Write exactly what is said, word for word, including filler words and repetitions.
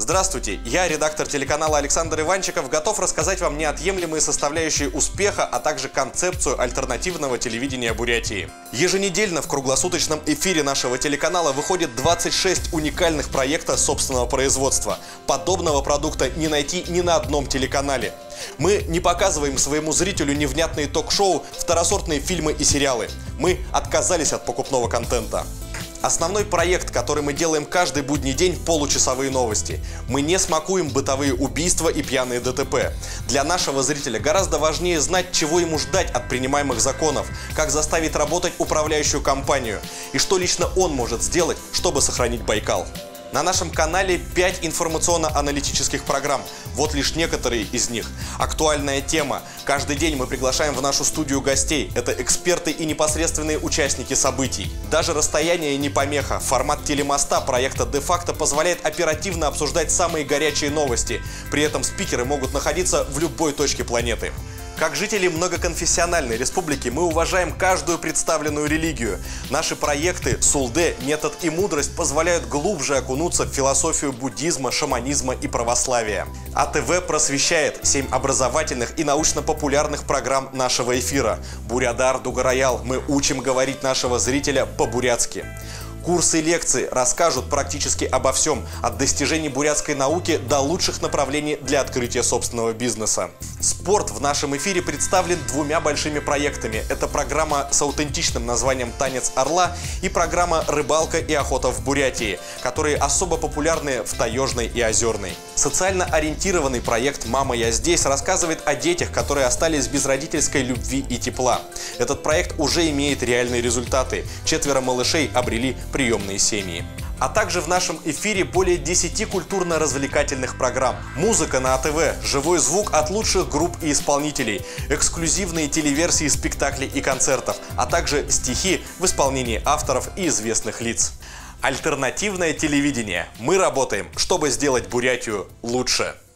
Здравствуйте, я, редактор телеканала Александр Иванчиков, готов рассказать вам неотъемлемые составляющие успеха, а также концепцию альтернативного телевидения Бурятии. Еженедельно в круглосуточном эфире нашего телеканала выходит двадцать шесть уникальных проектов собственного производства. Подобного продукта не найти ни на одном телеканале. Мы не показываем своему зрителю невнятные ток-шоу, второсортные фильмы и сериалы. Мы отказались от покупного контента. Основной проект, который мы делаем каждый будний день – получасовые новости. Мы не смакуем бытовые убийства и пьяные ДТП. Для нашего зрителя гораздо важнее знать, чего ему ждать от принимаемых законов, как заставить работать управляющую компанию и что лично он может сделать, чтобы сохранить Байкал. На нашем канале пять информационно-аналитических программ. Вот лишь некоторые из них. Актуальная тема. Каждый день мы приглашаем в нашу студию гостей. Это эксперты и непосредственные участники событий. Даже расстояние не помеха. Формат телемоста проекта де-факто позволяет оперативно обсуждать самые горячие новости. При этом спикеры могут находиться в любой точке планеты. Как жители многоконфессиональной республики мы уважаем каждую представленную религию. Наши проекты «Сулде», «Метод» и «Мудрость» позволяют глубже окунуться в философию буддизма, шаманизма и православия. АТВ просвещает семь образовательных и научно-популярных программ нашего эфира. «Бурядар Дугараял» мы учим говорить нашего зрителя по-бурятски. Курсы и лекции расскажут практически обо всем, от достижений бурятской науки до лучших направлений для открытия собственного бизнеса. Спорт в нашем эфире представлен двумя большими проектами. Это программа с аутентичным названием «Танец орла» и программа «Рыбалка и охота в Бурятии», которые особо популярны в Таежной и Озерной. Социально ориентированный проект «Мама, я здесь» рассказывает о детях, которые остались без родительской любви и тепла. Этот проект уже имеет реальные результаты. Четверо малышей обрели приемные семьи. А также в нашем эфире более десяти культурно-развлекательных программ. Музыка на АТВ, живой звук от лучших групп и исполнителей, эксклюзивные телеверсии спектаклей и концертов, а также стихи в исполнении авторов и известных лиц. Альтернативное телевидение. Мы работаем, чтобы сделать Бурятию лучше.